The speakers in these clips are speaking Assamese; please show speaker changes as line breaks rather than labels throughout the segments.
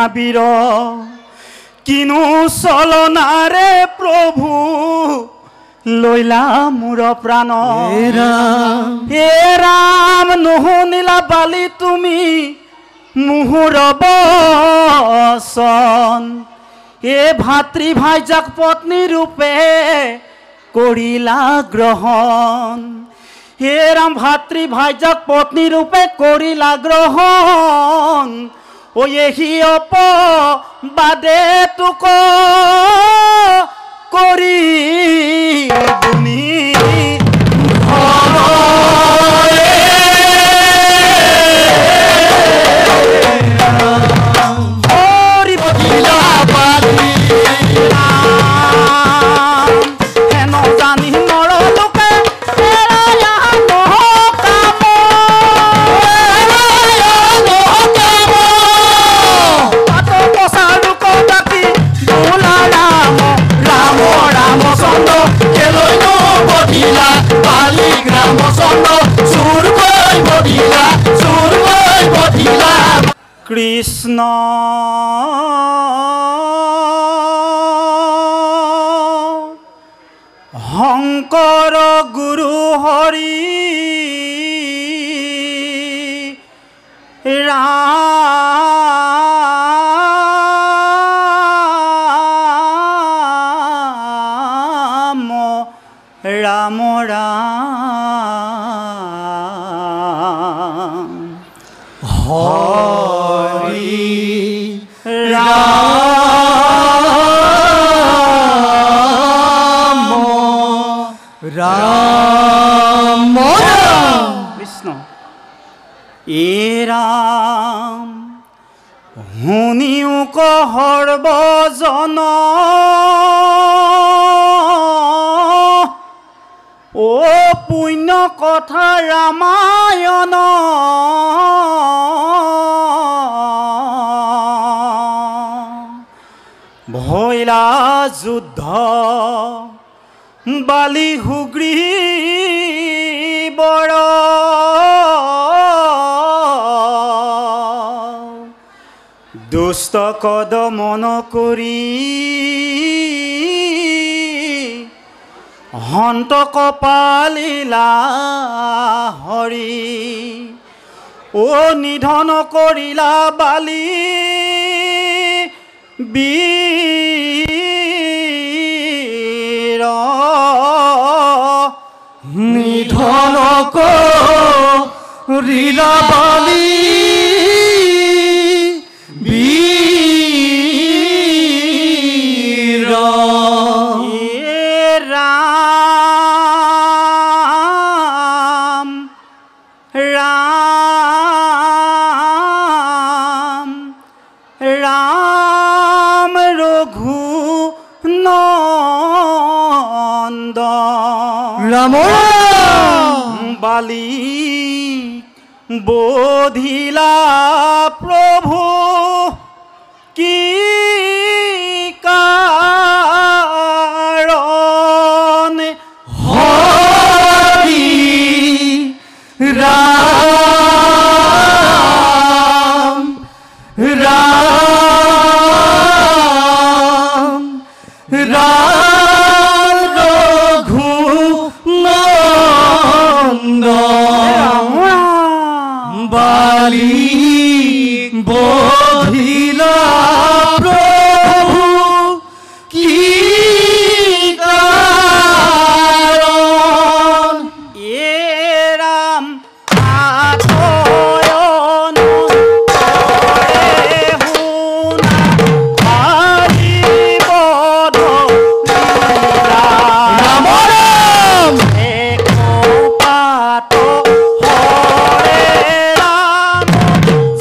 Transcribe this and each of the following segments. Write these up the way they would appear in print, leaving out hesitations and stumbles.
বীর কিনু চলনারে প্রভু লইলা মোর প্রাণ হে রাম নুশুনিলা বালি তুমি মুহুর বচন এ ভাতৃ ভাইজাক পত্নী রূপে করিলা গ্রহণ হে রাম ভাতৃ ভাইজাক পত্নী রূপে করিলা গ্রহণ ও এহি অপবাদে তোক করি গুণী কৃষ্ণ শংকৰ গুৰু হৰি ৰাম ৰাম ৰাম হৰি রাম রাম কৃষ্ণ এ রাম শুনিও সৰ্বজন ও পুণ্য কথা ৰামায়ণ ভৈলা যুদ্ধ বালি সুগ্ৰীৱৰ দুষ্ট কদমন কৰি হন্তক পালিলা হৰি ও নিধন কৰিলা বালি বীৰ নিধন কৰিলা বালি বীৰ ৰাম ৰাম ৰাম ৰঘু নন্দন ৰাম বালি বোধিলা প্ৰভু কি কাৰণ হৰি ৰাম ৰাম ৰাম ৰঘু নন্দন বালি বোধিলা প্ৰভু কি কাৰণ এ ৰাম আতয়ন কৰে শুনা বালি বধ ৰাম ৰাম এক পাত হৰে ৰাম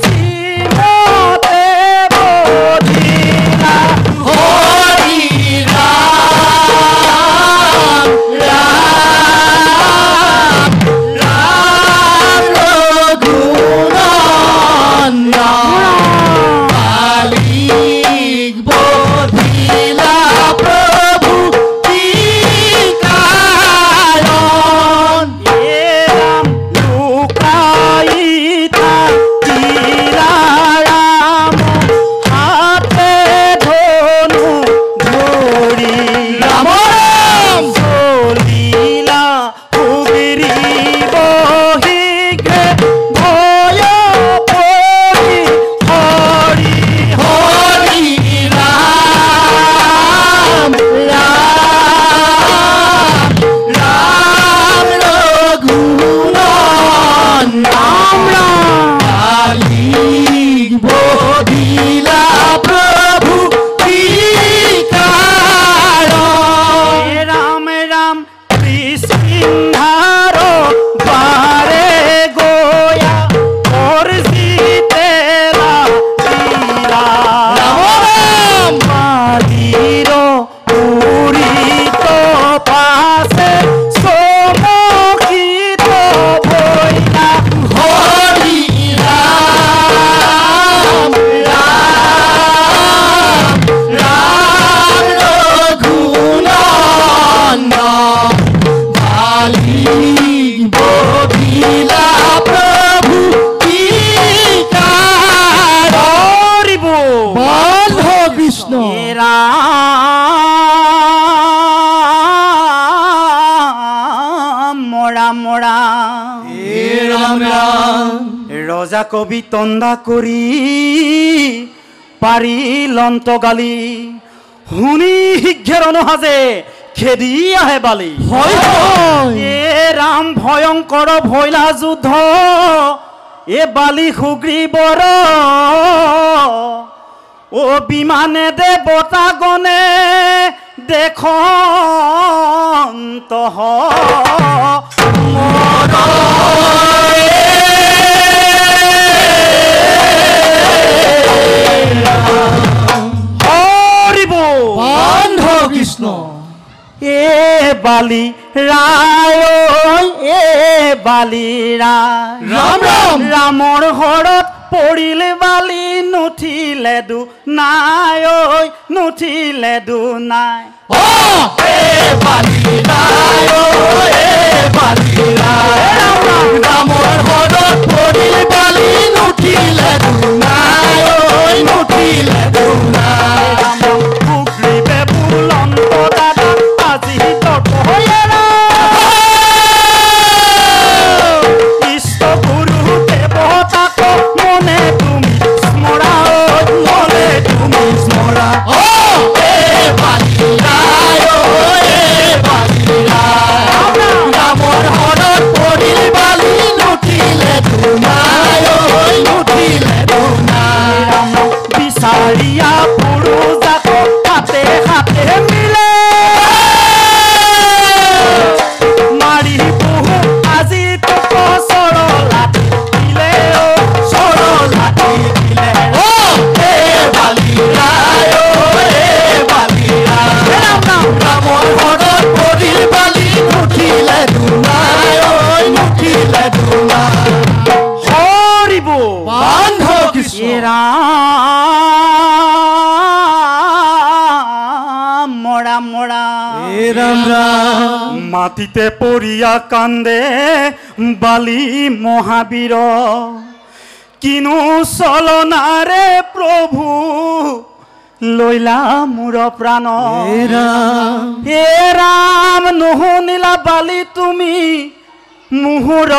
রাম রাম
এ রাম রাম
রজা কবি তন্দা করি পারিলন্ত গালি শুনি শীঘ্ৰ নহাজে খেদি আহে বালি এ ৰাম ভয়ংকৰ ভৈলা যুদ্ধ এ বালি সুগ্ৰীবৰ ও বিমানে দেৱতা গণে দেখন্ত
কৃষ্ণ
এ বালি রায় এ বালি রায়
রাম রাম
রামৰ ঘৰত পৰিল বালি নুঠিলে দু নাই ঐ নুঠিলে দু নাই
এ বালি রায় এ বালি রায় রামৰ ঘৰত পৰিল বালি নুঠিলে দু নাই ঐ নুঠিলে দু নাই
পুখুৰীবে বুলন্ত দাদা আজি তপহেৰা ইষ্ট গুৰু দেৱতাক মনে তুমি স্মৰা মনে তুমি স্মৰা
এ বালি রায় এ বালি রায় রামৰ ঘৰত পৰিল বালি নুঠিলে দু নাই ঐ নুঠিলে দু নাই
বিচাৰিয়া পুৰুষাক হাতে হাতে মিলে মাৰি বহু আজি তোক চৰলাটি দিলে চৰলাটি দিলে
এ বালি রায় এ বালি রায় ৰামৰ ঘৰত পৰিল বালি নুঠিলে দু নাই ঐ নুঠিলে দু নাই
হৰিব
বান্ধ কৃষ্ণ
ৰাম মৰা মৰা
এ ৰাম ৰাম
মাটিতে পৰিয়া কান্দে বালি মহাবীৰ কিনো চলনাৰে প্ৰভু লৈলা মোৰ প্ৰাণ
এ ৰাম
হে ৰাম নুশুনিলা বালি তুমি মুহুৰ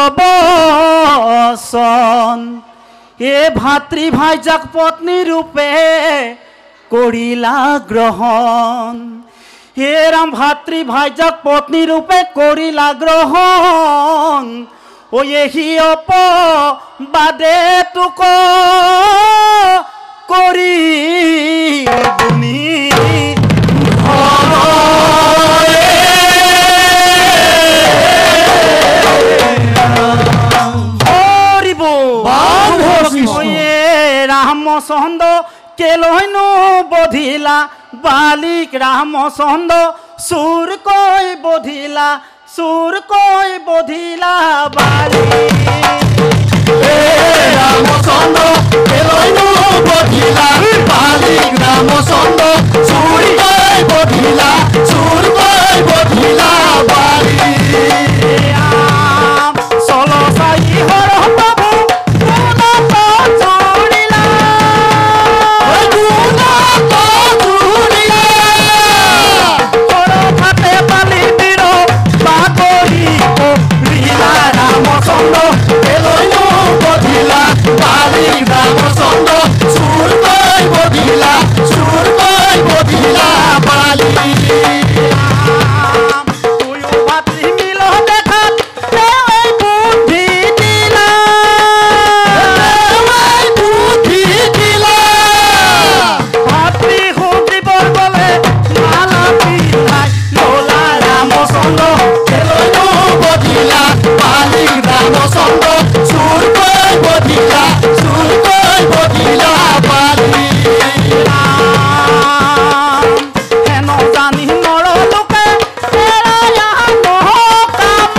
বচন এ ভাতৃ ভাইজাক পত্নী ৰূপে কৰিলা গ্ৰহণ হে ৰাম ভাতৃ ভাইজাক পত্নী ৰূপে কৰিলা গ্ৰহণ ও এহি অপবাদে তোক কৰি গুণী হৰিব ৰামচন্দ্ৰ কেলৈনো বধিলা বালিক ৰামচন্দ্ৰ চুৰকৈ বধিলা বালি
ৰামচন্দ্ৰ কেলৈনো বধিলা বালিক ৰামচন্দ্ৰ চুৰকৈ বধিলা বালি
চল চাই হৰ প্ৰভু গুণত জুৰিলা ঘৰতে বালি বীৰ বাগৰি পৰিলা
ৰামচন্দ্ৰ কেলৈনো বধিলা বালিক ৰামচন্দ্ৰ চুৰকৈ বধিলা বালি
ভাতৃ মিল দেখাত বুদ্ধি দিলা ভাতৃ সুদিবৰ গলে মালা পিন্ধাই ললা ৰামচন্দ্ৰ
কেলৈনো বধিলা বালিক ৰামচন্দ্ৰ চুৰকৈ বধিলা বালি
হেন জানি নৰ লোকে এৰায়া মহকাম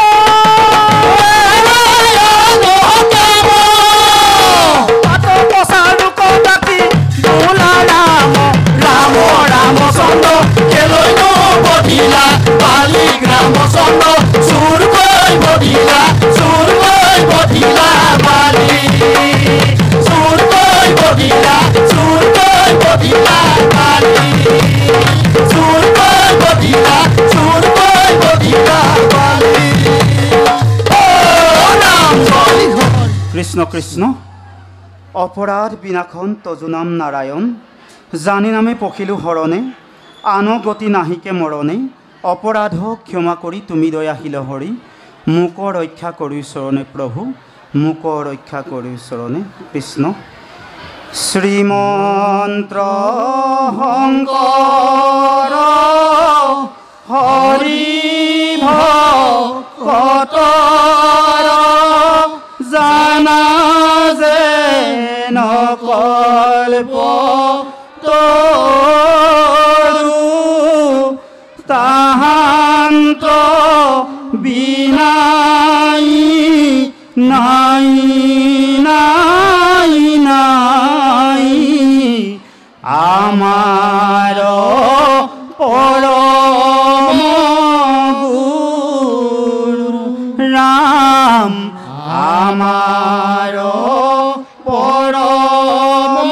পাত পচাৰ লোক ডাকি বোলা
ৰামচন্দ্ৰ কেলৈনো বধিলা বালিক ৰামচন্দ্ৰ চুৰকৈ বধিলা বালি চুৰকৈ বধিলা বালি চুৰকৈ বধিলা বালি
কৃষ্ণ কৃষ্ণ অপৰাধ বিনাশন তজুনাম নাৰায়ণ জানি নামে পখিলো হৰণে আন গতি নাহিকে মৰণে অপৰাধ ক্ষমা কৰি তুমি দয়াশীল হৰি মোক ৰক্ষা কৰি চৰণে প্ৰভু মোক ৰক্ষা কৰি চৰণে কৃষ্ণ শ্ৰীমন্ত্ৰ শংকৰ হৰি ভকতৰ জানা যে নকল্প তৰু তাহান্ত বিনাই নাই নাই নাই আমাৰ পৰম গুৰু ৰাম আমাৰ পৰম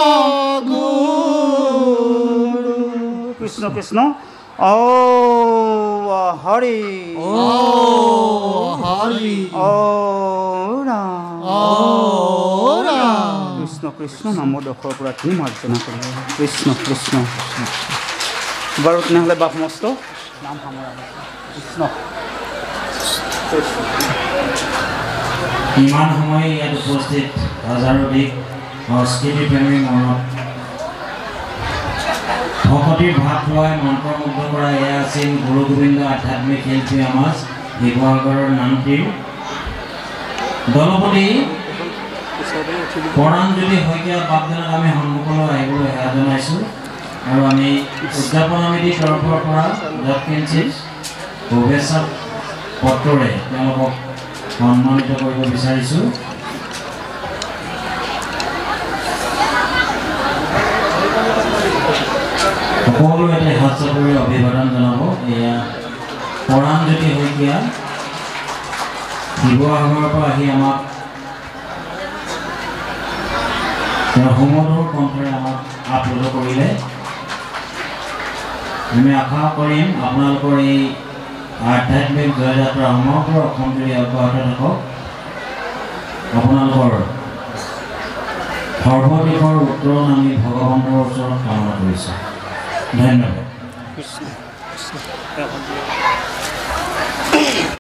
গুৰু কৃষ্ণ কৃষ্ণ ও হৰি
হৰি
ও ৰাম কৃষ্ণ কৃষ্ণ নামৰ দশৰ পৰা তুমি মাৰ্জনা কৰিব কৃষ্ণ কৃষ্ণ বাৰু তেনেহ'লে বাপ মস্ত নাম সামৰা কৃষ্ণ
ইমান সময় ইয়াত উপস্থিত হাজাৰোধিক সংস্কৃতি প্ৰেমী মনত ভকতিৰ ভাৱ লোৱাই মন্ত্ৰমুগ্ধ কৰা এয়া আছিল গুৰু গোবিন্দ আধ্যাত্মিক শিল্পী সমাজ শিৱসাগৰৰ নামটিৰ দলপতি পৰাঞ্জলি শইকীয়া বাপজনক আমি সন্মুখলৈ আহিবলৈ সেৱা জনাইছোঁ আৰু আমি উদযাপন সমিতিৰ তৰফৰ পৰা যৎকিঞ্চিত শুভেচ্ছা পত্ৰৰে তেওঁলোকক সন্মানিত কৰিব বিচাৰিছোঁ সকলো এটা হাত চাপৰি অভিবাদন জনাব এয়া পৰাঞ্জলি শইকীয়া শিৱসাগৰৰ পৰা আহি আমাক তেওঁৰ সুমধুৰ কণ্ঠৰে আমাক আপ্লুত কৰিলে আমি আশা কৰিম আপোনালোকৰ এই আধ্যাত্মিক জয়যাত্ৰা সমগ্ৰ অসমজুৰি অব্যাহত থাকক আপোনালোকৰ সৰ্বদিশৰ উত্তৰণ আমি ভগৱানৰ ওচৰত কামনা কৰিছোঁ ধন্যবাদ।